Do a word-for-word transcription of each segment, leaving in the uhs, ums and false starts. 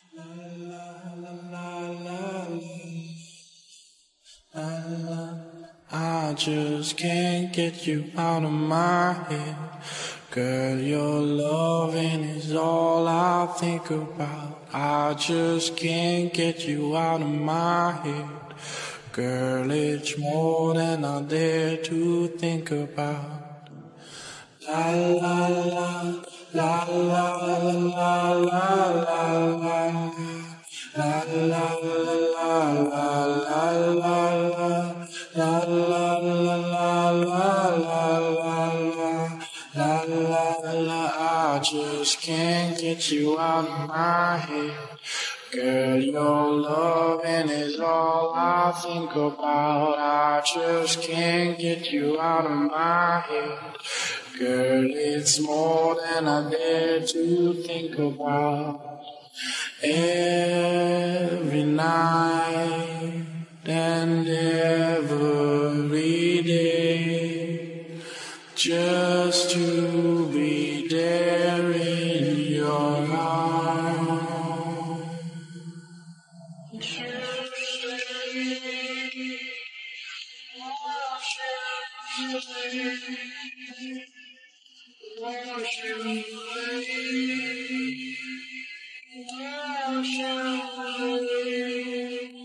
La la la la la la la. I just can't get you out of my head. Girl, your loving is all I think about. I just can't get you out of my head. Girl, it's more than I dare to think about. La la la la la la la la la. La la la la la la la. La la la la la la la. La la la. I just can't get you out of my head. Girl, your loving is all I think about. I just can't get you out of my head. Girl, it's more than I dare to think about. Every night and every day, just to be there in your arms. Wash away, wash away.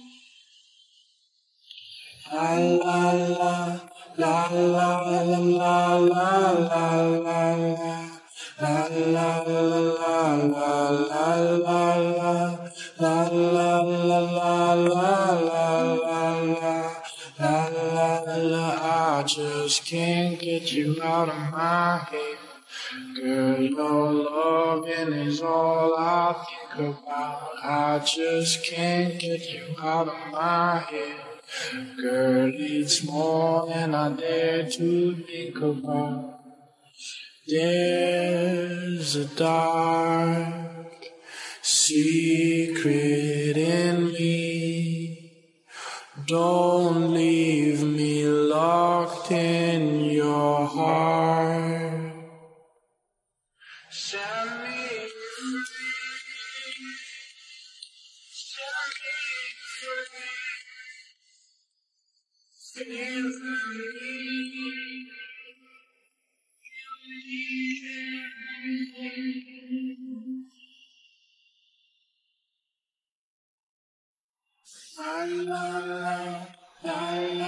La la la la la la la la la la. La la la la la la la la. La la la la la la la. La la la. I just can't get you out of my head. Girl, your loving is all I think about. I just can't get you out of my head. Girl, it's more than I dare to think about. There's a dark secret in me. Don't leave me locked in your heart. Set me free. Set me free. Feel free. La la la la